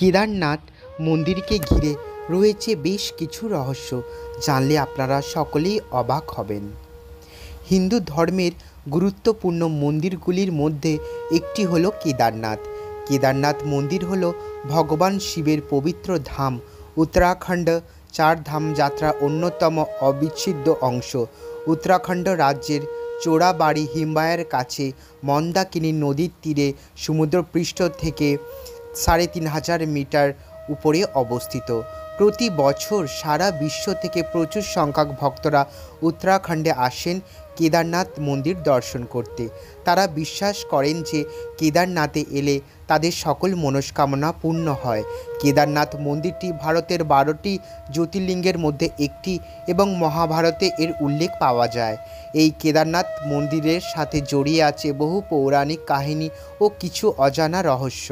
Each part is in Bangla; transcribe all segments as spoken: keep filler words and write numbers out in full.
কেদারনাথ মন্দিরকে ঘিরে রয়েছে বেশ কিছু রহস্য, জানলে আপনারা সকলেই অবাক হবেন। হিন্দু ধর্মের গুরুত্বপূর্ণ মন্দিরগুলির মধ্যে একটি হলো কেদারনাথ। কেদারনাথ মন্দির হলো ভগবান শিবের পবিত্র ধাম। উত্তরাখণ্ড চার ধাম যাত্রার অন্যতম অবিচ্ছেদ্য অংশ। উত্তরাখণ্ড রাজ্যের চোরাবাড়ি হিমালয়ের কাছে মন্দাকিনী নদীর তীরে সমুদ্রপৃষ্ঠ থেকে সাড়ে তিন হাজার মিটার উপরে অবস্থিত। প্রতি বছর সারা বিশ্ব থেকে প্রচুর সংখ্যক ভক্তরা উত্তরাখণ্ডে আসেন কেদারনাথ মন্দির দর্শন করতে। তারা বিশ্বাস করেন যে কেদারনাথে এলে তাদের সকল মনস্কামনা পূর্ণ হয়। কেদারনাথ মন্দিরটি ভারতের বারোটি জ্যোতির্লিঙ্গের মধ্যে একটি এবং মহাভারতে এর উল্লেখ পাওয়া যায়। এই কেদারনাথ মন্দিরের সাথে জড়িয়ে আছে বহু পৌরাণিক কাহিনী ও কিছু অজানা রহস্য।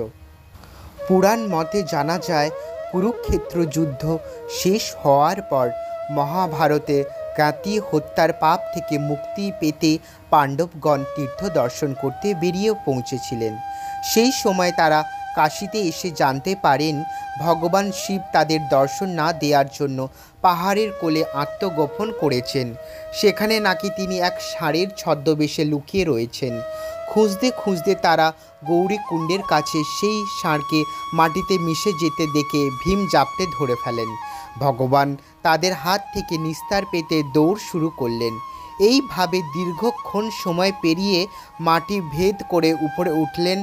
পুরাণ মতে জানা যায়, কুরুক্ষেত্র যুদ্ধ শেষ হওয়ার পর মহাভারতে জ্ঞাতি হত্যার পাপ থেকে মুক্তি পেতে পাণ্ডবগণ তীর্থ দর্শন করতে বেরিয়ে পৌঁছেছিলেন। সেই সময় তারা কাশীতে এসে জানতে পারেন ভগবান শিব তাদের দর্শন না দেওয়ার জন্য পাহাড়ের কোলে আত্মগোপন করেছেন। সেখানে নাকি তিনি এক ষাঁড়ের ছদ্মবেশে লুকিয়ে রয়েছেন। খুঁজতে খুঁজতে তারা গৌরীকুণ্ডের কাছে সেই ষাঁড়কে মাটিতে মিশে যেতে দেখে ভীম জাপটে ধরে ফেলেন। ভগবান তাদের হাত থেকে নিস্তার পেতে দৌড় শুরু করলেন। এইভাবে দীর্ঘক্ষণ সময় পেরিয়ে মাটি ভেদ করে উপরে উঠলেন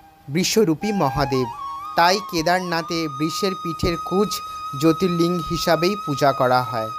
বৃষরূপী মহাদেব। তাই কেদারনাথে বৃষের পিঠের কুজ জ্যোতির্লিঙ্গ হিসাবেই পূজা করা হয়।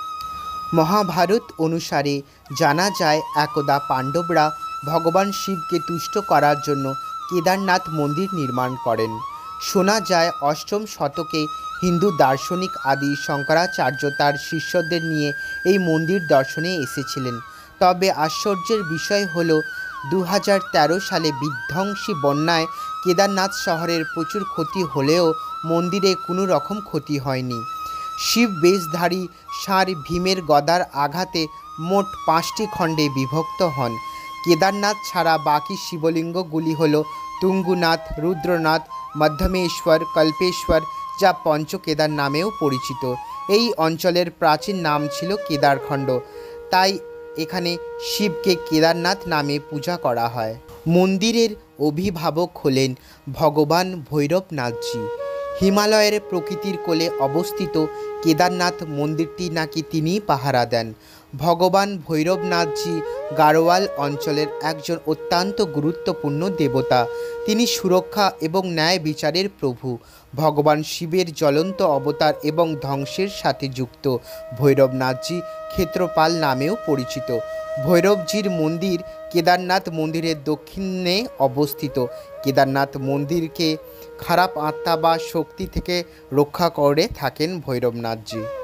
মহাভারত অনুসারে জানা যায়, একদা পাণ্ডবরা ভগবান শিবকে তুষ্ট করার জন্য কেদারনাথ মন্দির নির্মাণ করেন। শোনা যায় অষ্টম শতকে হিন্দু দার্শনিক আদি শঙ্করাচার্য তার শিষ্যদের নিয়ে এই মন্দির দর্শনে এসেছিলেন। তবে আশ্চর্যের বিষয় হলো দু হাজার তেরো সালে বিধ্বংসী বন্যায় কেদারনাথ শহরের প্রচুর ক্ষতি হলেও মন্দিরে কোনো রকম ক্ষতি হয়নি। শিব বেশধারী ষাঁড় ভীমের গদার আঘাতে মোট পাঁচটি খণ্ডে বিভক্ত হন। কেদারনাথ ছাড়া বাকি শিবলিঙ্গগুলি হল তুঙ্গুনাথ, রুদ্রনাথ, মধ্যমেশ্বর, কল্পেশ্বর, যা পঞ্চকেদার নামেও পরিচিত। এই অঞ্চলের প্রাচীন নাম ছিল কেদারখণ্ড, তাই এখানে শিবকে কেদারনাথ নামে পূজা করা হয়। মন্দিরের অভিভাবক হলেন ভগবান ভৈরবনাথজি। হিমালয়ের প্রকৃতির কোলে অবস্থিত কেদারনাথ মন্দিরটি নাকি তিনিই পাহারা দেন। ভগবান ভৈরবনাথজি গাড়োয়াল অঞ্চলের একজন অত্যন্ত গুরুত্বপূর্ণ দেবতা। তিনি সুরক্ষা এবং ন্যায় বিচারের প্রভু। ভগবান শিবের জ্বলন্ত অবতার এবং ধ্বংসের সাথে যুক্ত ভৈরবনাথজি ক্ষেত্রপাল নামেও পরিচিত। ভৈরবজির মন্দির কেদারনাথ মন্দিরের দক্ষিণে অবস্থিত। কেদারনাথ মন্দিরকে খারাপ আত্মা বা শক্তি থেকে রক্ষা করে থাকেন ভৈরবনাথজি।